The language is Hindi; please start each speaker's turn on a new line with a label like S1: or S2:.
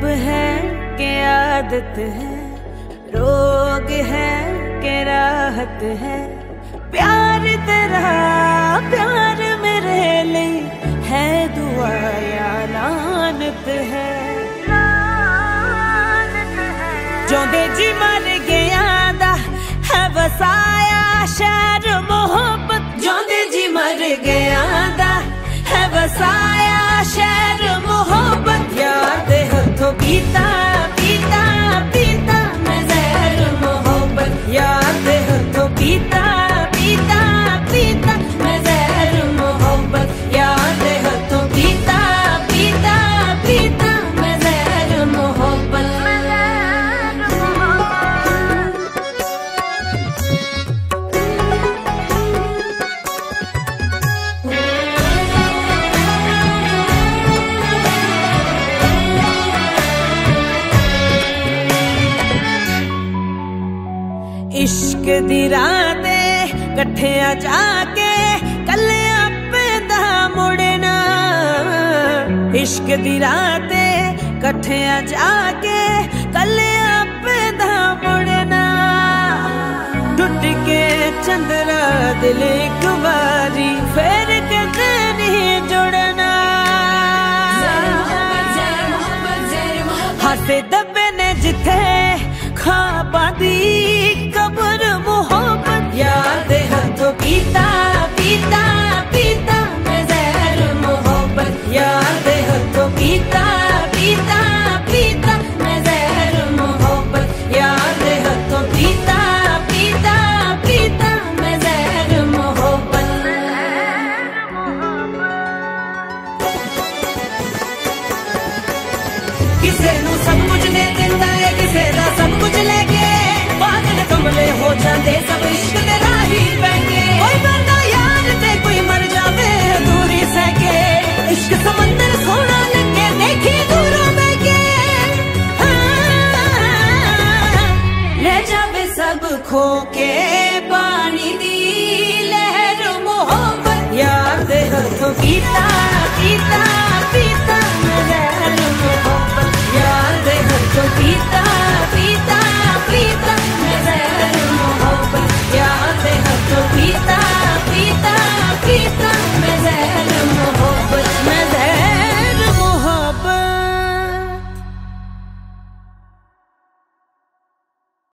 S1: अब है कि आदत है, रोग है कि राहत है। प्यार तेरा प्यार मेरे लिए है दुआ या लानत है। जोंदे जी मर गया दा है वसाया शहर मोहब्बत। जोंदे जी मर गया दा है वसाया शहर मोहब्बत। याद हथों पीता पीता पीता मैं जहर मोहब्बत। याद हथों पीता पीता पीता मैं जहर मोहब्बत। याद हथों पीता पीता पीता मैं जहर मोहब्बत। इश्क दी राते कट्ठिया जाके कल्ले आपे दा मुड़ना। इश्क दी राते कट्ठिया जाके कल्ले आपे दा मुड़ना। टुट के चंद्रा दिल एक बारी फिर कदे नहीं जुड़ना। हासे दबे ने जिथे ख्वाबां दी कब्र मोहब्बत। याद हथों पीता पीता पीता मैं जहर मोहब्बत। याद हथों पीता पीता पीता मैं जहर मोहब्बत। याद हथों पीता पीता पीता मैं जहर मोहब्बत। किसे नू सब कुछ दे दिंदा है, किसे दा सब कुछ लेके पागल कमले हो जाते सब इश्क दे राही पैके। कोई बंदा यार ते कोई मर जावे दूरी सके। इश्क समंदर सोना लगे देखी दूरों बैके। ले जावे सब खो के पानी दी लहर मोहब्बत। याद हथों पीता पीता